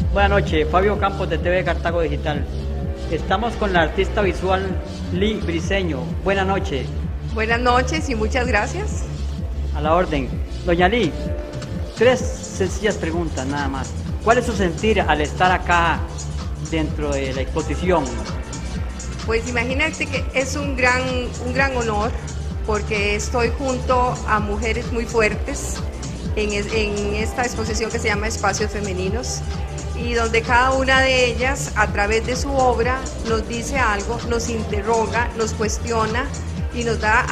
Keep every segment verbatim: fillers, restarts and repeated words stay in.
Buenas noches, Fabio Campos de T V Cartago Digital. Estamos con la artista visual Lee Briceño. Buenas noches. Buenas noches y muchas gracias. A la orden. Doña Lee, tres sencillas preguntas nada más. ¿Cuál es su sentir al estar acá dentro de la exposición? Pues imagínate que es un gran, un gran honor porque estoy junto a mujeres muy fuertes en, en esta exposición que se llama Espacios Femeninos, y donde cada una de ellas a través de su obra nos dice algo, nos interroga, nos cuestiona y nos da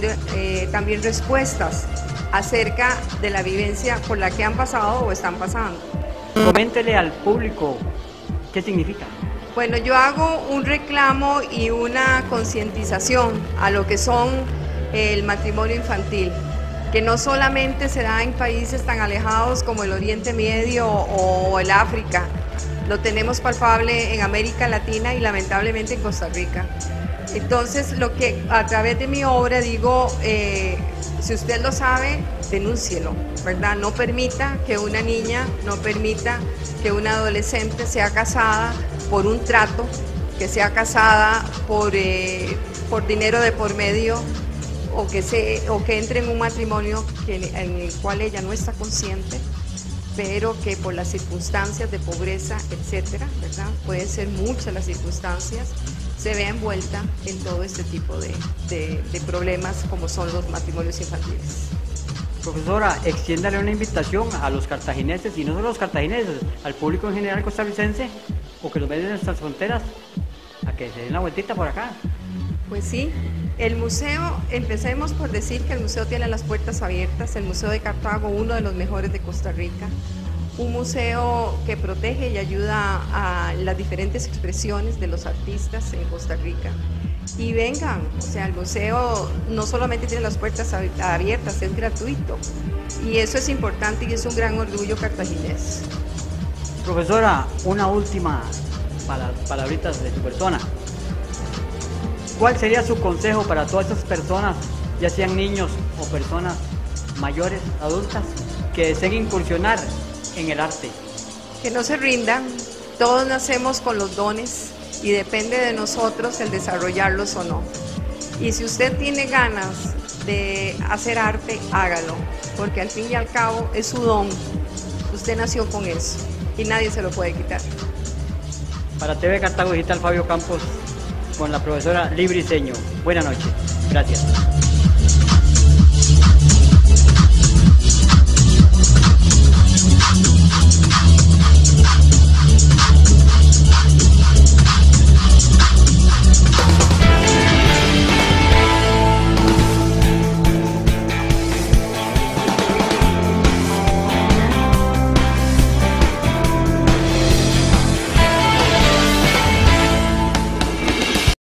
eh, también respuestas acerca de la vivencia por la que han pasado o están pasando. Coméntele al público qué significa. Bueno, yo hago un reclamo y una concientización a lo que son el matrimonio infantil, que no solamente se da en países tan alejados como el Oriente Medio o el África, lo tenemos palpable en América Latina y lamentablemente en Costa Rica. Entonces, lo que a través de mi obra digo, eh, si usted lo sabe, denúncielo, ¿verdad? No permita que una niña, no permita que una adolescente sea casada por un trato, que sea casada por, eh, por dinero de por medio, o que, se, o que entre en un matrimonio que, en el cual ella no está consciente, pero que por las circunstancias de pobreza, etcétera, ¿verdad? Pueden ser muchas las circunstancias, se vea envuelta en todo este tipo de, de, de problemas como son los matrimonios infantiles. Profesora, extiéndale una invitación a los cartagineses, y no solo a los cartagineses, al público en general costarricense, o que los ven en nuestras fronteras, a que se den la vueltita por acá. Pues sí, el museo, empecemos por decir que el museo tiene las puertas abiertas, el Museo de Cartago, uno de los mejores de Costa Rica, un museo que protege y ayuda a las diferentes expresiones de los artistas en Costa Rica. Y vengan, o sea, el museo no solamente tiene las puertas abiertas, es gratuito, y eso es importante y es un gran orgullo cartaginés. Profesora, una última palabritas de su persona. ¿Cuál sería su consejo para todas esas personas, ya sean niños o personas mayores, adultas, que deseen incursionar en el arte? Que no se rindan, todos nacemos con los dones y depende de nosotros el desarrollarlos o no. Y si usted tiene ganas de hacer arte, hágalo, porque al fin y al cabo es su don, usted nació con eso y nadie se lo puede quitar. Para T V Cartago Digital, Fabio Campos con la profesora Lee Briceño. Buenas noches. Gracias.